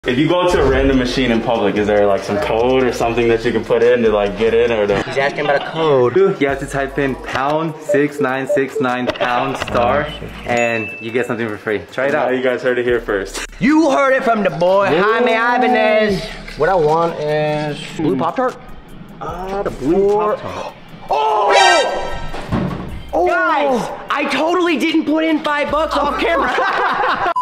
If you go to a random machine in public, is there like some code or something that you can put in to like get in or no? He's asking about a code. You have to type in #6969# and you get something for free. Try it out. You guys heard it here first. You heard it from the boy, Jaime Ibanez. What I want is blue Pop-Tart. The blue Pop-Tart. Oh! Guys, I totally didn't put in $5 off camera.